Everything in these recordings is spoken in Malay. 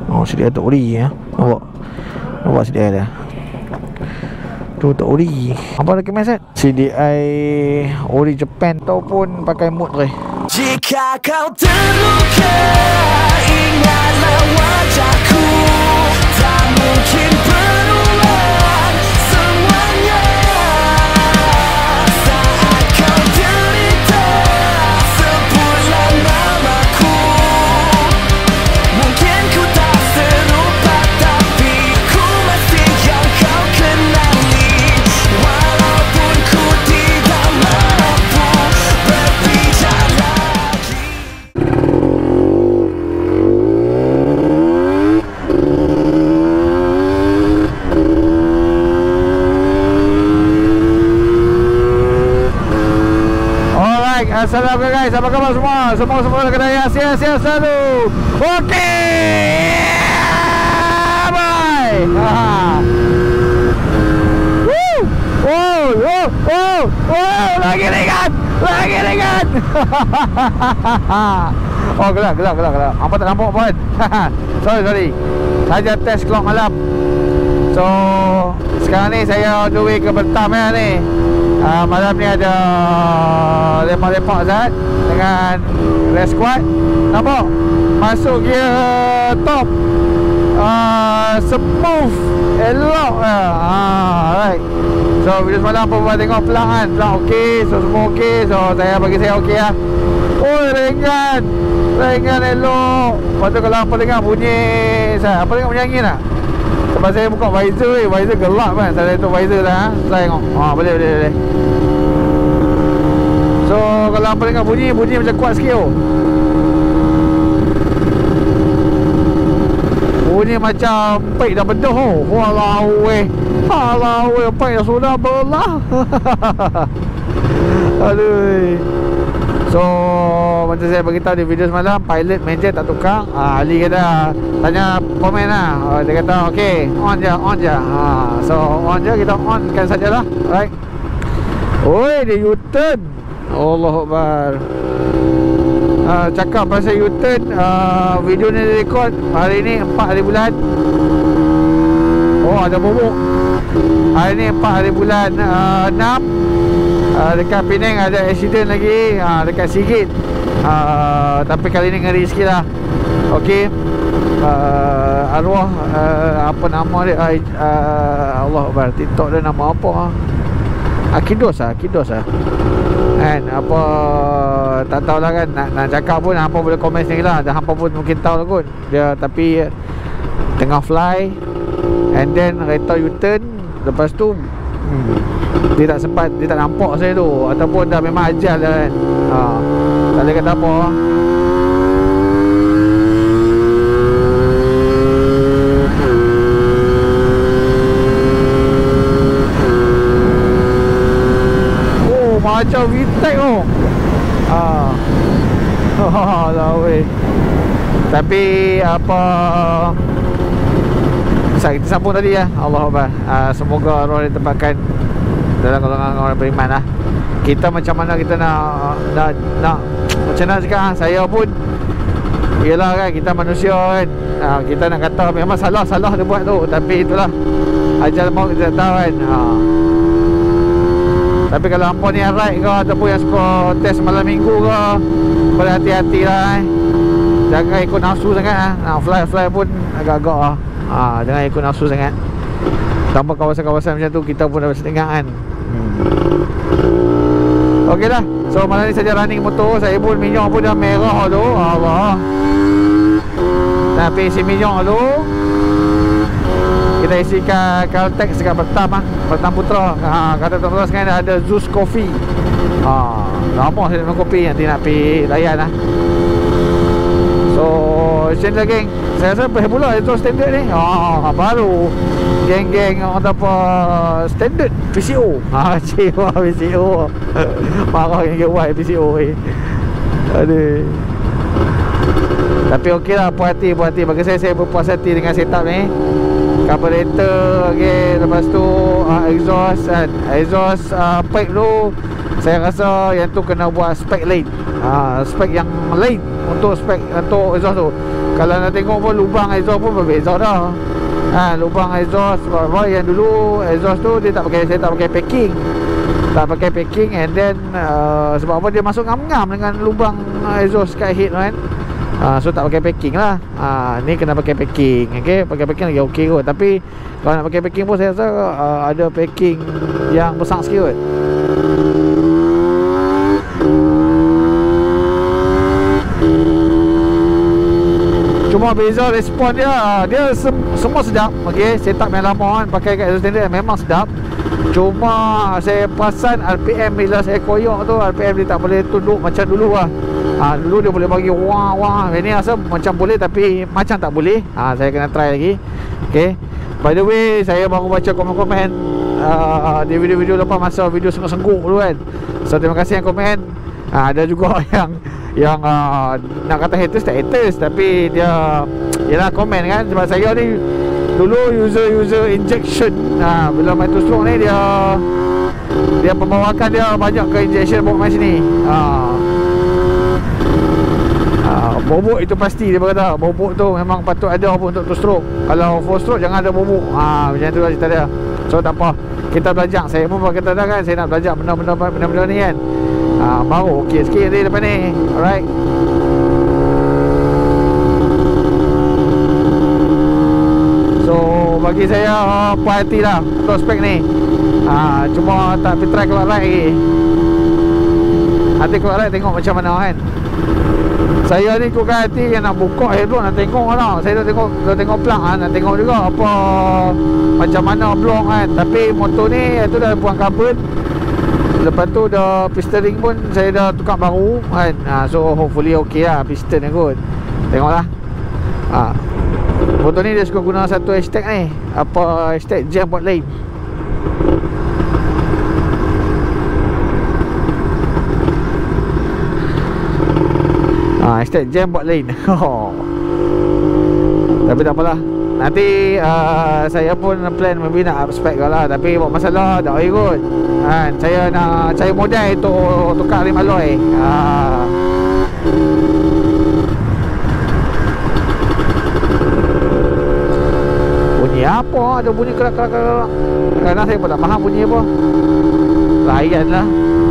Oh, sedia tak ori ya. Nampak sedia dia. Tu tak ori. Apa lagi mesej? CDI ori Japan ataupun pakai mood re. Jika kau terluka, ingatlah wajahku. Tak mungkin berulang semuanya. Saat kau derita, sebutlah namaku. Mungkin ku tak serupa, tapi ku masih yang kau kenali. Walaupun ku tidak mampu berbicara. Assalamualaikum guys, apa khabar semua? Semua kedaya sihat-sihat selalu. Okey. Bye. Lagi ringan. Oh, gelap. Apa tak nampak pun. Sorry. Saja test clock malam. So, sekarang ni saya on the way ke Batam ya ni. Malam ni ada lepak-lepak Zat dengan race squad. Nampak? Masuk gear top, smooth, elok lah. Right. So video semalam apa tengok pelan okey. So semua okey. So bagi saya okey lah. Oh, ringan elok. Lepas tu kalau apa dengar bunyi apa dengar bunyi angin tak? Sebab saya buka visor visor gelap kan. Saya tutup visor dah. Saya tengok. Boleh. So kalau apa dengar bunyi macam kuat sikit tu. Bunyi macam pipe dah bedah tu. Walau pipe dah sudah belah. Aduh. So macam saya beritahu di video semalam, pilot meja tak tukar. Ali kata, tanya komen lah. Dia kata okey, on je. So on je, kita on kan sajalah. Right. Oi, dia U-turn. Allahuakbar. Cakap pasal U-turn, video ni direkod hari ni 4 hari bulan. Oh, ada bubuk. Hari ni 4 hari bulan 6. Dekat Penang ada accident lagi, dekat Sigit. Tapi kali ni ngeri sikit lah. Okey. Arwah apa nama dia? Allahuakbar. TikTok dia nama apa? Akidos lah. Kan apa, tak tahulah kan nak cakap pun. Hampa boleh komen sendiri lah. Dan hampa pun mungkin tahu lah kot dia. Tapi tengah fly, and then kereta U-turn. Lepas tu dia tak sempat, dia tak nampak saya tu. Ataupun dah memang ajal dah kan. Tak boleh kata apa. Oh, macam VTEC tu. Alah weh. Tapi apa, kita sambung tadi ya. Allahuakbar. Semoga roh ditempatkan dalam golongan orang beriman lah. Kita macam mana kita nak macam mana cakap, saya pun yelah kan, kita manusia kan. Kita nak kata memang salah dia buat tu. Tapi itulah ajal maut, kita tak tahu kan. Tapi kalau hampa ni yang ride ke, ataupun yang suka test malam minggu ke, berhati-hati lah Jangan ikut nafsu sangat fly pun agak-agak jangan ikut nafsu sangat. Tambah kawasan-kawasan macam tu, kita pun dah setengah kan. Okey dah. So malam ni saja running motor. Saya pun minyak pun dah merah tu. Allah. Tapi isi minyak tu kita isikan Caltex dekat Batam Putra. Kata tuan-tuan sekarang dah ada Zeus Coffee. Lama saya minum kopi, nanti nak pergi layan lah. So macam tu geng. Saya rasa boleh pula itu standard ni. Baru geng-geng orang apa standard PCO. Cik PCO. Marah geng-geng white PCO ni. Aduh. Tapi okey lah, puas hati. Bagi saya berpuas hati dengan setup ni. Carburetor, okay. Lepas tu exhaust kan. Exhaust pipe tu, saya rasa yang tu kena buat spek lain. Spek yang lain untuk spek untuk exhaust tu. Kalau nak tengok pun lubang exhaust pun berbeza dah. Lubang exhaust yang dulu exhaust tu dia saya tak pakai packing. Tak pakai packing, and then sebab apa, dia masuk ngam-ngam dengan lubang exhaust kat head tu kan. So tak pakai packing lah. Ni kena pakai packing. Okay, pakai packing lagi okey kot. Tapi kalau nak pakai packing pun saya rasa ada packing yang besar sikit kot. Cuma beza respon dia. Dia semua sedap. Okay, setup yang lama kan, pakai kat exhaust standard memang sedap. Cuma saya perasan RPM bila saya koyok tu, RPM dia tak boleh tunduk macam dulu lah. Dulu dia boleh bagi wah. Ini rasa macam boleh tapi macam tak boleh. Saya kena try lagi. Okay, by the way, saya baru baca komen-komen di video-video lepas, masa video sengguk-sengguk dulu kan. So terima kasih yang komen. Ada juga yang nak kata haters tak haters, tapi dia yalah komen kan. Sebab saya ni dulu user injection. Bila main two stroke ni dia pembawakan dia banyak ke injection bawa main sini. Bobok itu pasti, dia berkata bobok tu memang patut ada pun untuk two stroke. Kalau four stroke jangan ada bobok. Macam tu lah cerita dia. So tak apa, kita belajar. Saya pun kata dah kan, saya nak belajar benda-benda ni kan. Baru okey sikit nanti lepas ni. Alright. So bagi saya puas hati lah untuk spek ni. Cuma tak try keluar right lagi. Nanti keluar right tengok macam mana kan. Saya ni ikutkan hati yang nak buka headroom, nak tengok lah. Saya dah tengok plug nak tengok juga apa macam mana blok kan. Tapi motor ni itu dah buang karbon. Lepas tu dah piston ring pun saya dah tukar baru kan. So hopefully okey lah piston ni kot. Tengoklah. Motor ni dia suka guna satu hashtag ni. Apa hashtag jam buat lane. Hashtag jam buat lane. Tapi tak apalah. Nanti saya pun plan maybe nak up spec lah. Tapi buat masalah tak boleh kot kan. Saya nak cari modal untuk tukar rim alloy. Bunyi apa? Ada bunyi kerak-kerak. Kadang saya pun tak faham bunyi apa. Layan lah.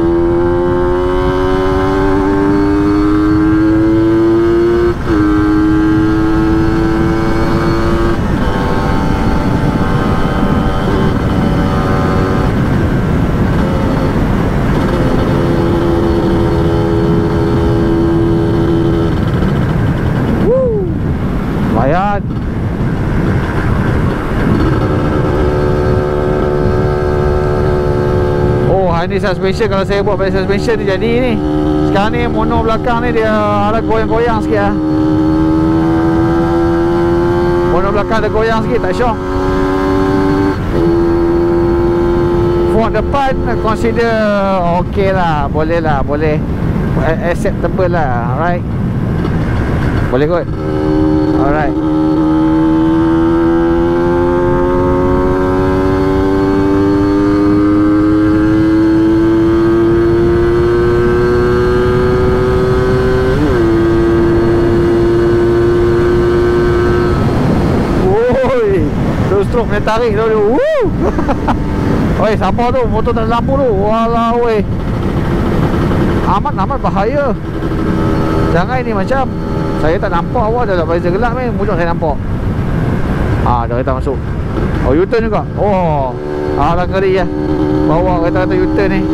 Ni suspension, kalau saya buat balik suspension ni jadi ni. Sekarang ni mono belakang ni dia ada goyang-goyang sikit lah. Mono belakang ada goyang sikit, tak syok. Fork depan consider okey lah, boleh lah, boleh acceptable lah. Alright, boleh kot. Alright. Dia tarik dulu. Oi, siapa tu? Motor tak ada lampu tu. Walau weh. Amat bahaya. Jangan ini macam saya tak nampak awak dah visor gelap ni. Mujur saya nampak. Dah kereta masuk. Oh, U-turn juga. Oh. Dah ngeri ya. Bawa kereta U-turn ni.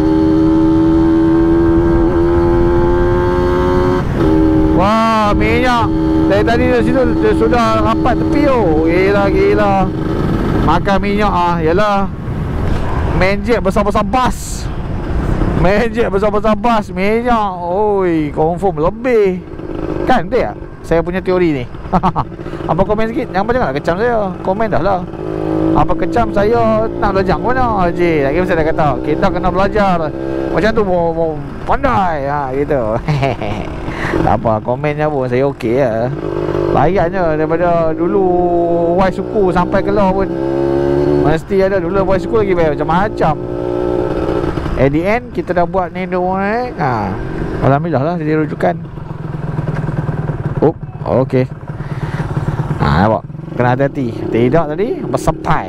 Wah, minyak. Dari tadi dari situ dia sudah rapat tepi tu. Gila. Makan minyak yalah. Main jet besar-besar bas. Minyak. Oi, confirm lebih. Kan dia? Saya punya teori ni. Apa komen sikit? Jangan kecam saya. Komen dah lah. Apa kecam saya nak belajar mana je. Lagi saya dah kata kita kena belajar. Macam tu pandai gitu. Tak apa, komennya pun saya okey lah. Layannya daripada dulu Y suku sampai keluar pun mesti ada. Dulu Y suku lagi macam-macam. At the end kita dah buat ni Alhamdulillah lah jadi rujukan. Okey. Nampak? Kena hati-hati. Tidak tadi bersampai.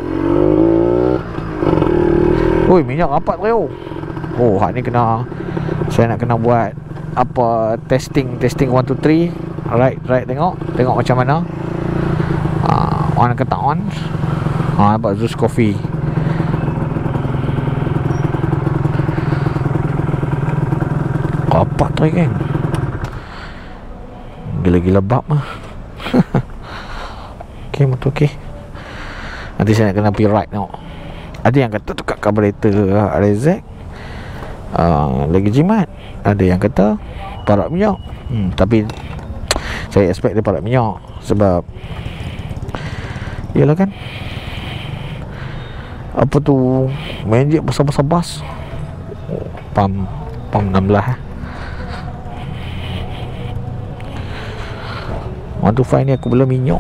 Oi, minyak rapat trio. Oh, hak ni kena, saya nak kena buat apa, testing 1 2 3. Right, tengok macam mana. On ke tak on. Nampak Zeus Coffee. Rapat tu kan. Gila-gila bab mah. Okay, motor okay. Nanti saya nak kena pergi right tengok. Ada yang kata tukar carburetor RZ, lagi jimat. Ada yang kata parak minyak. Tapi saya expect dia parak minyak. Sebab yalah kan, apa tu, magic besar-besar bas. Pam 16 125 ni aku belum minyak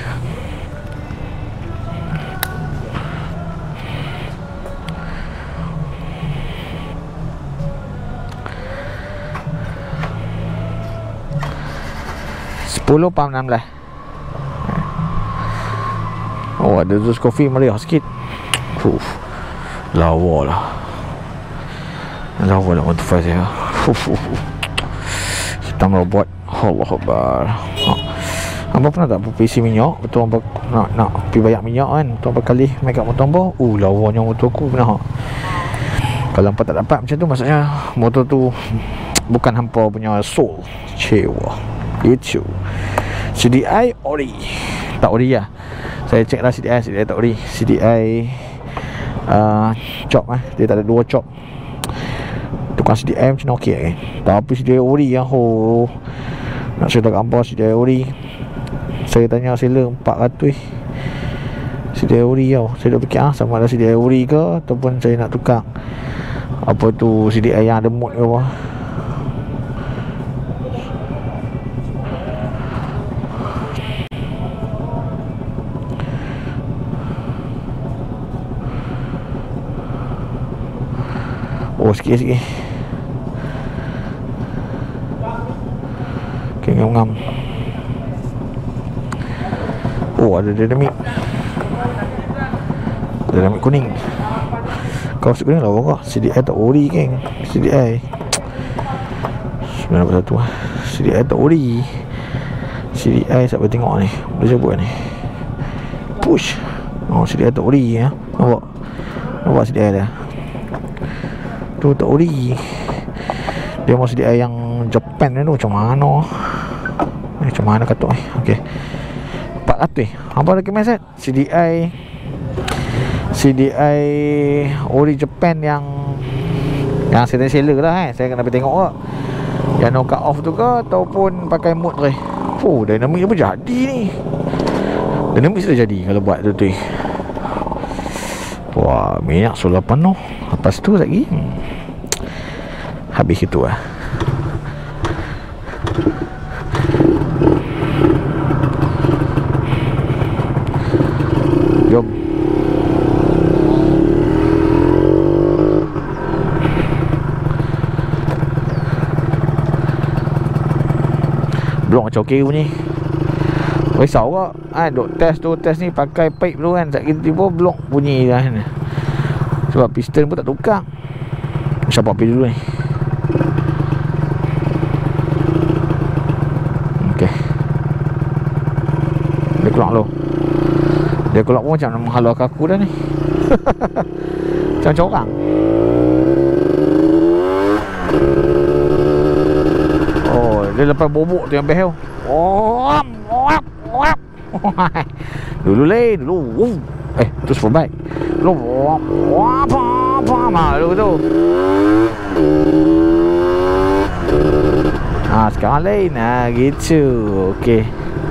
Sepuluh pam 16. Oh, ada Zeus Coffee meriah sikit. Lawa lah 125 saya. Hitam robot. Allah Akbar. Abang pernah tak isi minyak? Betul abang nak pergi banyak minyak kan? Betul abang kali main kat motor abang. Lawanya motor aku pernah. Kalau hampa tak dapat macam tu, maksudnya motor tu bukan hampa punya soul. Cewa. Itu CDI ori. Tak ori lah. Saya cek lah CDI tak ori. CDI chop dia tak ada 2 chop. Tukang CDI macam okey kan. Tapi CDI ori yang nak cerita kat hampa CDI ori. Saya tanya seller 400 CDI ori tau. Saya dah fikir sama ada CDI ori ke ataupun saya nak tukar apa tu CDI yang ada mod ke apa. Oh, sikit okay, ngam-ngam. Oh, ada dinamik kuning. Kau suka kuning lah kau. CDI tak ori kan. CDI 91 CDI tak ori. CDI siapa tengok ni, boleh sebut ni, push. Oh, CDI tak ori ya. Nampak CDI dia tu tak ori. Dia mau CDI yang Japan ni tu macam mana? Macam mana kata ni? Okey. 400. Apa recommend set? CDI ori Japan yang seller lah Saya kena pergi tengok ke yang no cut off tu ke ataupun pakai mod tu. Oh, dynamic apa jadi ni? Dynamic sudah jadi kalau buat tu. Wah, minyak solar penuh. Lepas tu lagi habis itu lah. Jom. Blok macam okey bunyi. Risau ke? Duk test ni pakai pipe tu kan. Tiba-tiba blok bunyi lah kan. Sebab piston pun tak tukar. Siapa pergi dulu ni. Okey. Dia keluar dulu. Dia keluar pun macam menghalau kaku dah ni. Macam orang. Oh, dia lepas bobok tu yang best tu. Dulu lain dulu. Tu super bike. Dulu dulu tu. Sekarang lain gitu. Okey.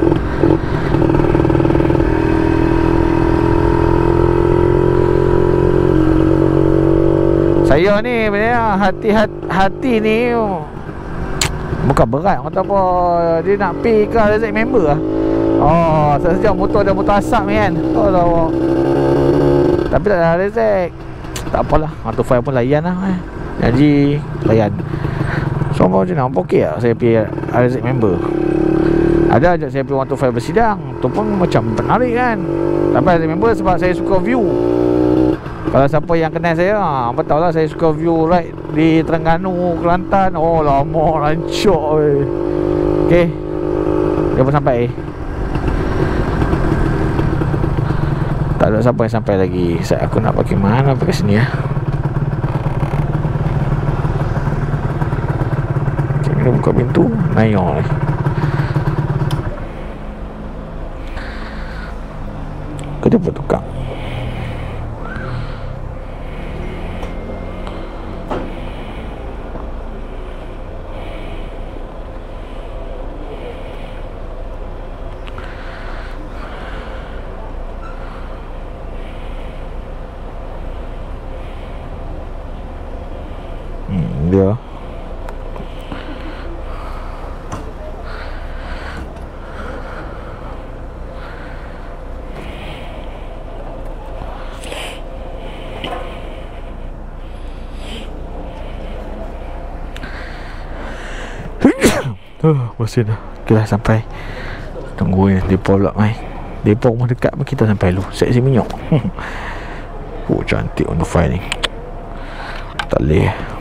Saya ni sebenarnya hati ni bukan berat. Kata apa, dia nak pay ke RZ member lah. Oh, sejak motor ada motor asap ni kan. Oh lah. Tapi tak ada RZ. Tak apalah, Autofire pun layan lah Jadi layan. So apa macam mana? Okey lah saya pay RZ member. Ada ajak saya pergi 125 bersidang. Tu pun macam menarik kan. Tapi saya member sebab saya suka view. Kalau siapa yang kenal saya, apa tahu lah saya suka view ride di Terengganu, Kelantan. Oh lama rancak. Okay, dia pun sampai. Tak ada siapa yang sampai lagi. Aku nak pakai mana pakai sini ya. Kita buka pintu, naik ni. Dia buat tukang. Dia masih dah. Okay lah, sampai. Tunggu ya, depo pula mai. Depo rumah dekat pun kita sampai dulu. Seksi minyak. Oh cantik on the fire ni. Tak boleh.